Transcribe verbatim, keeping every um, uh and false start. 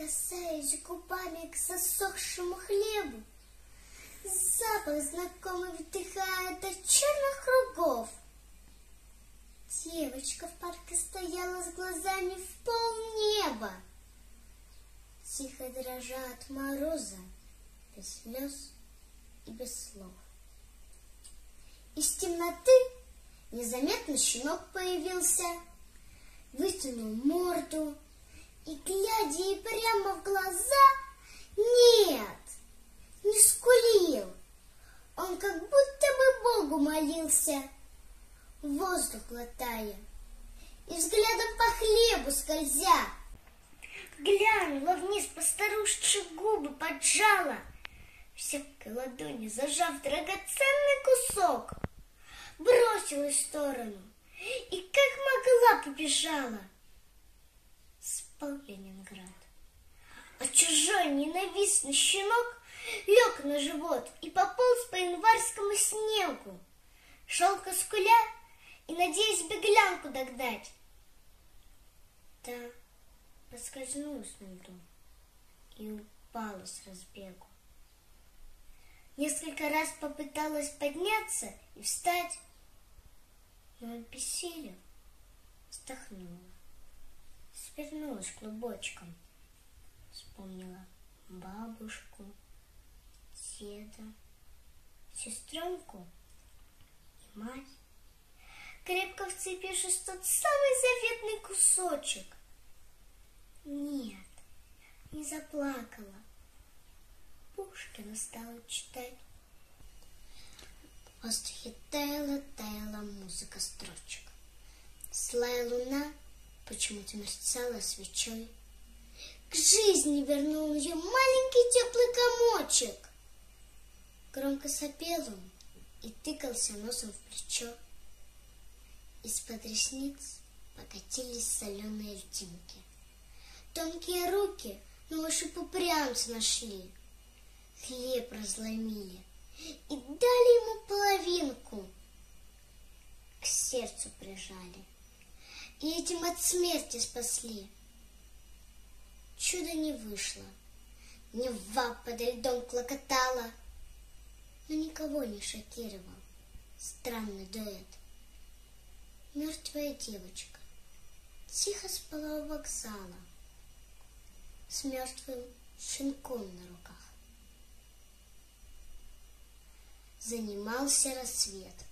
прикасаюсь губами к засохшему хлебу. Запах знакомый вдыхает от черных кругов. Девочка в парке стояла с глазами в полнеба. Тихо дрожа от мороза, без слез и без слов. Из темноты незаметно щенок появился, вытянул морду и, глядя ей прямо в глаза, нет, не скулил. Он как будто бы Богу молился, воздух глотая и взглядом по хлебу скользя. Глянула вниз, по-старушечьи губы поджала, в сёмкой ладони зажав драгоценный кусок, бросилась в сторону и как могла побежала. Спал Ленинград, а чужой ненавистный щенок лег на живот и пополз по январскому снегу, шел скуля и надеясь беглянку догнать. Та поскользнулась на льду и упала с разбегу. Несколько раз попыталась подняться и встать, но обессилев, вздохнула, свернулась клубочком, вспомнила бабушку, деда, сестренку и мать, крепко вцепившись в тот самый заветный кусочек. Нет, не заплакала. Пушкина стала читать. В воздухе таяла, таяла музыка строчек. Злая луна почему-то мерцала свечой. К жизни вернул ее маленький теплый комочек. Громко сопел он и тыкался носом в плечо. Из-под ресниц покатились соленые льдинки. Тонкие руки малышу упрямца нашли, хлеб разломили и дали ему половинку. К сердцу прижали и этим от смерти спасли. Чудо не вышло, Нева подо льдом клокотала, но никого не шокировал странный дуэт. Мертвая девочка тихо спала у вокзала с мертвым щенком на руках. Занимался рассвет.